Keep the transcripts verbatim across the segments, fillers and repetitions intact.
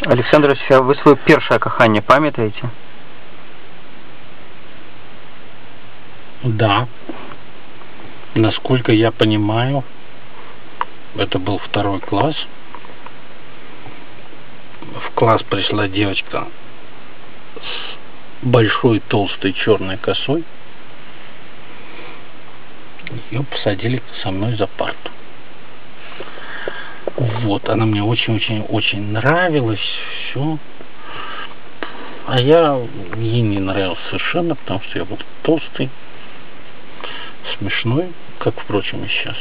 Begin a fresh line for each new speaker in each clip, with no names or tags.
Александр, а вы свое першее каханне памятаете?
Да. Насколько я понимаю, это был второй класс. В класс пришла девочка с большой толстой черной косой. Ее посадили со мной за парту. Вот, она мне очень-очень-очень нравилась, все. А я ей не нравился совершенно, потому что я был толстый, смешной, как, впрочем, и сейчас.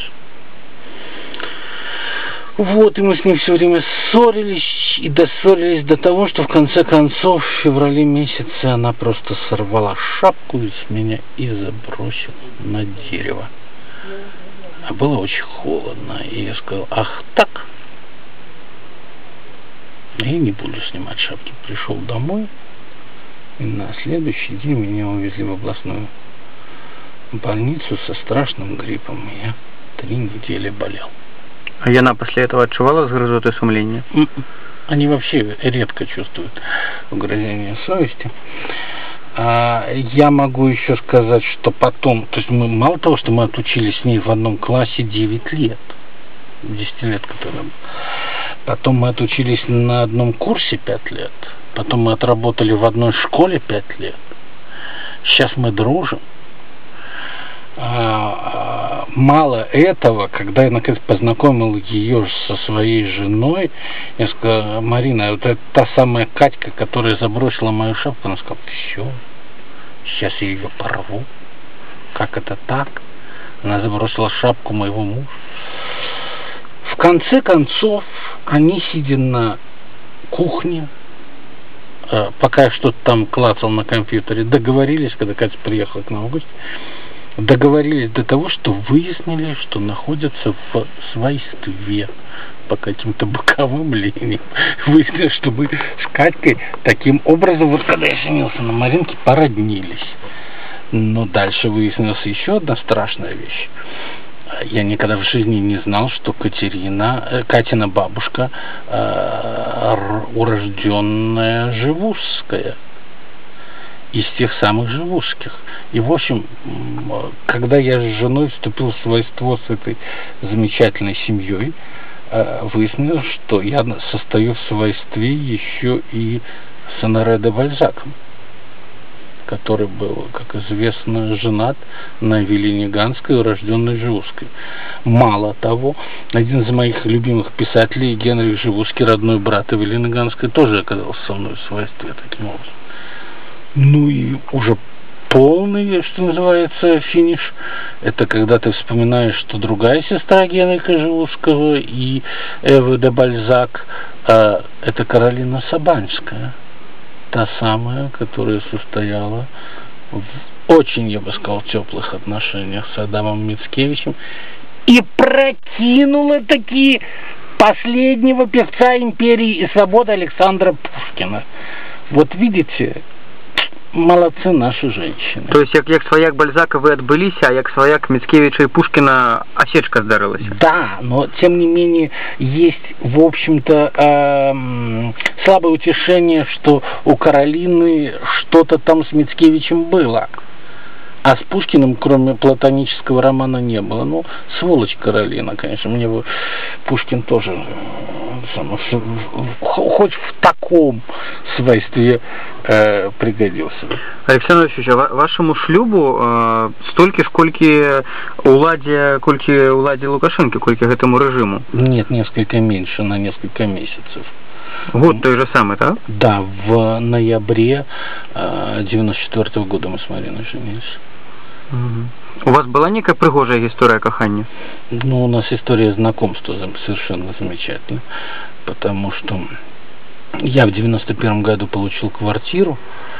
Вот, и мы с ней все время ссорились, и доссорились до того, что в конце концов, в феврале месяце, она просто сорвала шапку с меня и забросила на дерево. А было очень холодно, и я сказал: ах так, я не буду снимать шапки. Пришел домой, и на следующий день меня увезли в областную больницу со страшным гриппом. Я три недели болел.
А яна после этого отчувала згрызоты сумления?
Они вообще редко чувствуют угрызение совести. А я могу еще сказать, что потом, то есть мы мало того, что мы отучились с ней в одном классе девять лет, десять лет, который... потом мы отучились на одном курсе пять лет, потом мы отработали в одной школе пять лет, сейчас мы дружим. А, мало этого, когда я наконец познакомил ее со своей женой, я сказал: Марина, вот это та самая Катька, которая забросила мою шапку. Она сказала: все, сейчас я ее порву. Как это так? Она забросила шапку моего мужа. В конце концов, они, сидя на кухне, пока я что-то там клацал на компьютере, договорились, когда Катя приехала к нам в гости, договорились до того, что выяснили, что находятся в свойстве по каким-то боковым линиям. Выяснили, что мы с Катькой таким образом, вот когда я женился на Маринке, породнились. Но дальше выяснилась еще одна страшная вещь. Я никогда в жизни не знал, что Катерина, Катина бабушка, э, урожденная Живужская. Из тех самых Живужских. И, в общем, когда я с женой вступил в свойство с этой замечательной семьей, выяснилось, что я состою в свойстве еще и с Оноре де Бальзаком, который был, как известно, женат на Эвелине Ганской, урожденной Живужской. Мало того, один из моих любимых писателей, Генрих Живужский, родной брат Эвелины Ганской, тоже оказался со мной в свойстве таким образом. Ну и уже полный, что называется, финиш, это когда ты вспоминаешь, что другая сестра Генрика Живужского и Эвы де Бальзак, а, это Каролина Сабанская, та самая, которая состояла в очень, я бы сказал, теплых отношениях с Адамом Мицкевичем и прокинула таки последнего певца империи и свободы Александра Пушкина. Вот видите, молодцы наши женщины.
То есть, як, як свояк Бальзака вы отбылись, а як свояк Мицкевича и Пушкина осечка здарилась?
Да, но тем не менее есть, в общем-то, эм, слабое утешение, что у Каролины что-то там с Мицкевичем было. А с Пушкиным, кроме платонического романа, не было. Ну, сволочь Каролина, конечно. Мне бы Пушкин тоже хоть в таком свойстве э, пригодился.
Александр Ильич, а вашему шлюбу э, столько, сколько уладе, кольки уладе Лукашенко, кольки этому режиму?
Нет, несколько меньше, на несколько месяцев.
Год той же самый, да?
Да, в ноябре э, девяносто четвёртого года мы с Мариной женились.
Угу. У вас была некая пригожая история кахания?
Ну, у нас история знакомства совершенно замечательная, потому что я в девяносто первом году получил квартиру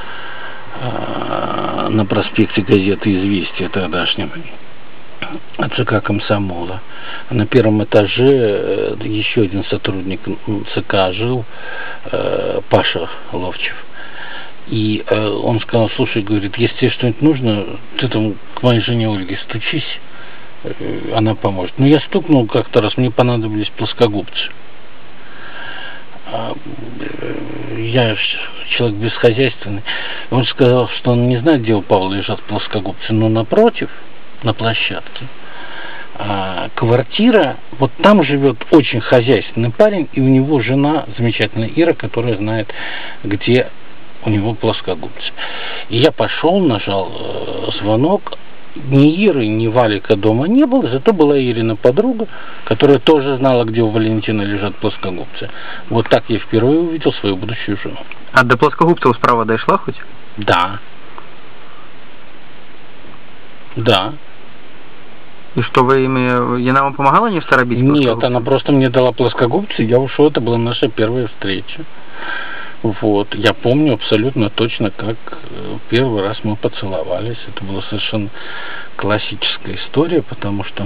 э, на проспекте газеты «Известия» тогдашнем, ЦК комсомола. На первом этаже еще один сотрудник ЦК жил, э, Паша Ловчев. И э, он сказал: слушай, говорит, если тебе что-нибудь нужно, ты там к моей жене Ольге стучись, э, она поможет. Ну, я стукнул как-то раз, мне понадобились плоскогубцы. я человек бесхозяйственный, он сказал, что он не знает, где у Павла лежат плоскогубцы, но напротив, на площадке, а, квартира, вот там живет очень хозяйственный парень, и у него жена замечательная Ира, которая знает, где у него плоскогубцы. И я пошел, нажал э, звонок. Ни Иры, ни Валика дома не было, зато была Ирина подруга, которая тоже знала, где у Валентина лежат плоскогубцы. Вот так я впервые увидел свою будущую жену.
А до плоскогубцев справа дошла хоть?
Да. Да.
И что вы ими... И она вам помогала не второбить?
Нет, она просто мне дала плоскогубцы, я ушел, это была наша первая встреча. Вот, я помню абсолютно точно, как первый раз мы поцеловались. Это была совершенно классическая история, потому что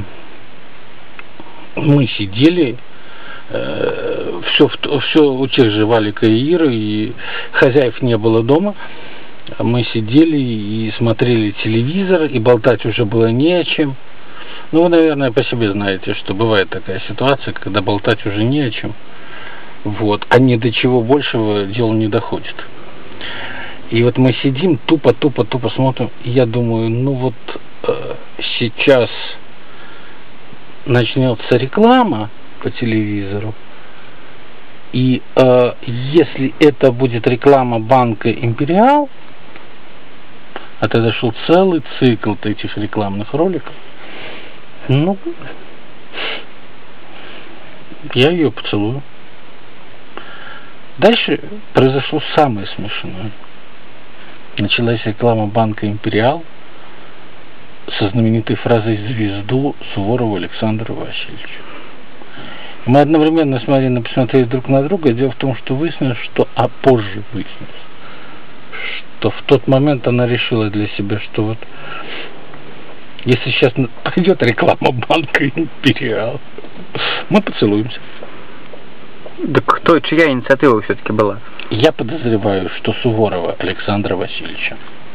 мы сидели, э, все, все у тех же Валика и Иры, и хозяев не было дома. Мы сидели и смотрели телевизор, и болтать уже было не о чем. Ну, вы, наверное, по себе знаете, что бывает такая ситуация, когда болтать уже не о чем. Вот, а ни до чего большего дело не доходит. И вот мы сидим, тупо, тупо, тупо смотрим, и я думаю, ну вот э, сейчас начнется реклама по телевизору, и э, если это будет реклама банка Империал, а тогда шел целый цикл этих рекламных роликов, ну, я ее поцелую. Дальше произошло самое смешное. Началась реклама банка Империал со знаменитой фразой «Звезду Суворова Александра Васильевича». Мы одновременно с Мариной посмотрели друг на друга. Дело в том, что выяснилось, что, а позже выяснилось, что в тот момент она решила для себя, что вот если сейчас пойдет реклама банка Империал, мы поцелуемся.
Да кто, чья инициатива все-таки была?
Я подозреваю, что Суворова Александра Васильевича.